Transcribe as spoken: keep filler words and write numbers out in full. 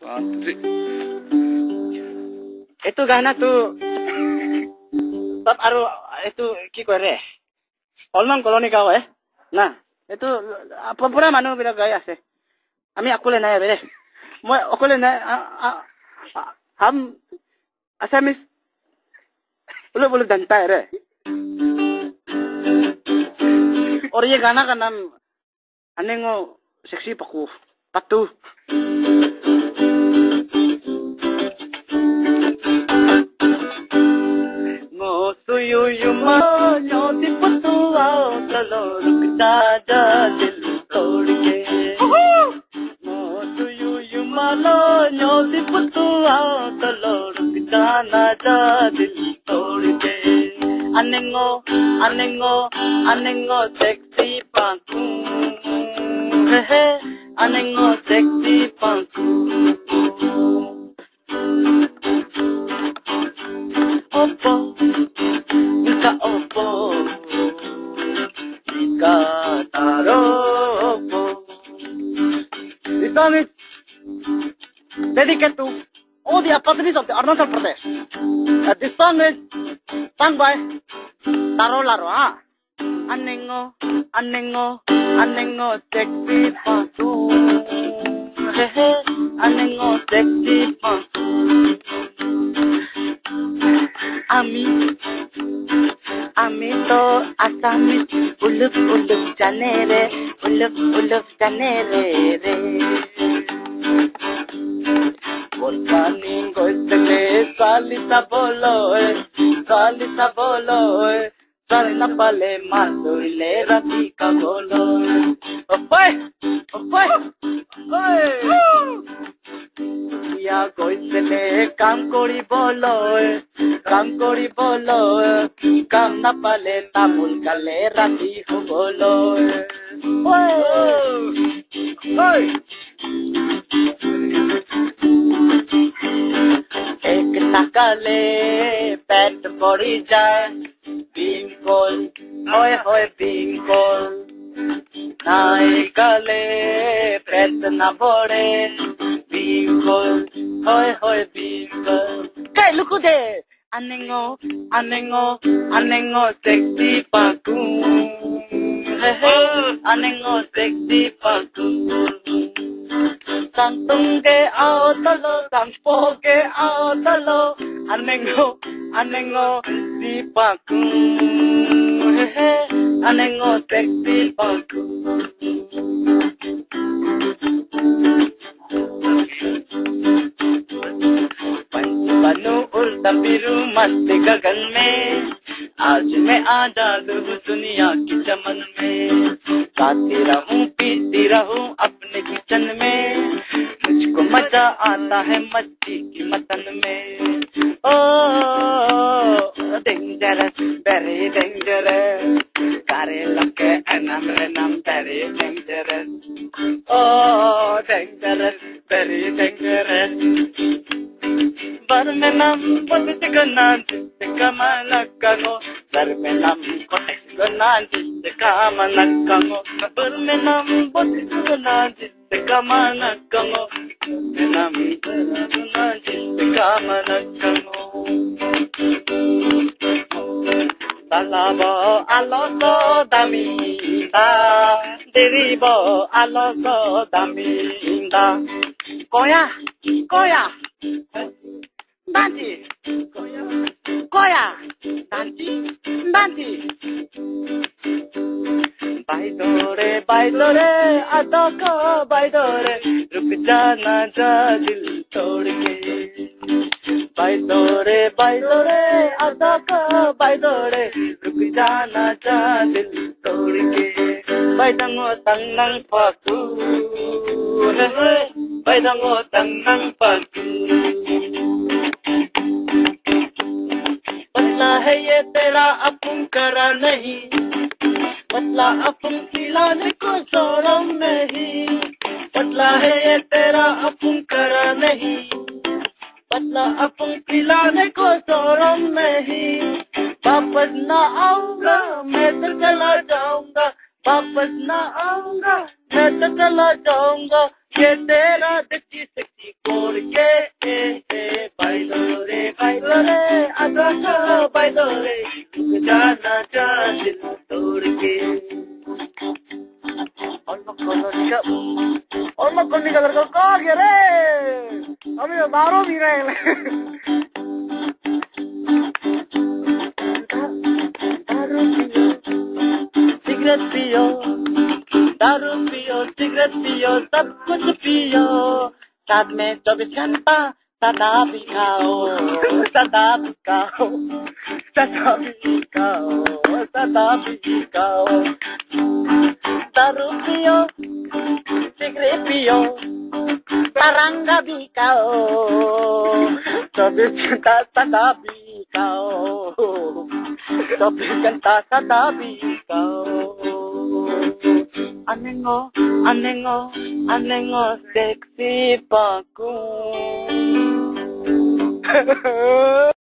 Itu gana tuh top aru itu ki kore অলমান colony গাঁও eh nah itu apa pura মানুহ বিলাক গাই আছে আমি অকলে নাই বে মই অকলে নাই हम assamese बोलो बोलो जनता है रे और ये गाना का नाम अनेंगो सेक्सी पकू पत्तू ngô suyu yuma nyoti puttu ao talo rukta da dil tod ke ngô suyu yuma lo nyoti puttu ao talo rukta na da dil tod ke anengo anengo anengo sexy paku he he anengo sexy paku opo ika opo ika taro opo this song is dedicated to all the apathis of the Arunachal Pradesh. Uh, this song is sung by Taro Laro ah anengo anengo anengo sexy paku he he anengo sexy paku Ami, ami to asami, uluk uluk janere, uluk uluk janere re. Bulbani goitele salita bolo, salita bolo, sarna pale mandule rafika bolo. Opai, opai, opai. Ya goitele kam kori bolo. काम कोरी बोलो काम न पाले तामुल काले राती हो बोलो ओए एक तकाले पेट पड़ी जाए बिंकोल होए होए बिंकोल नाई काले पेट न पड़े बिंकोल होए होए बिंकोल काय लुकु दे Anengo, anengo, anengo sexy paku. Hey hey, anengo sexy paku. Santunge ao talo, sampoge ao talo. Anengo, anengo sexy paku. Hey hey, anengo sexy paku. बनो उल्टा बिरू मस्त गगन में आज मैं आजाद हूँ दुनिया की चमन में गाती रहूं पीती रहूं अपने किचन में मुझको मजा आता है मस्ती की मतन में ओ डेंजरस वेरी डेंजरस करे लगे एनम रेनम very dangerous oh dangerous very dangerous Barmenam politikanan kamanakano Barmenam politikanan kamanakano Barmenam politikanan kamanakano Barmenam politikanan kamanakano Talabo aloso daminda Diribo aloso daminda Koya Koya Danti, Koya, Koya, Danti, Danti. Baidore, baidore, adoko, baidore, ruk jana ja dil tod ke. Baidore, baidore, adoko, baidore, ruk jana ja dil tod ke. Baidango tangnang paku, baidango tangnang paku. पतला है ये तेरा अपन करा नहीं पतला अपन खिलाने को शोरम नहीं पतला है ये तेरा अपन करा नहीं पतला अपन खिलाने को शोरम नहीं वापस ना आऊंगा मैं तो चला जाऊंगा वापस ना आऊंगा मैं तो चला जाऊंगा ये तेरा दिखी सच्ची कोर porque bailo re, bailo re, agosto bailo re, जाना चाहे तोड़ के और और मक्खनी का लड़का कहाँ गया रे अभी दारू पी रहे हैं दारू पियो सिगरेट पियो दारू पियो सिगरेट पियो सब कुछ पियो साथ में चौबीस घंटा सदा भी खाओ सदा भी खाओ सदा भी खाओ सदा भी खाओ दारू पियो सिगरेट पियो तरंगा भी खाओ चौबीस घंटा सदा भी खाओ चौबीस घंटा सदा भी खाओ Anengo, anengo, anengo, sexy baku.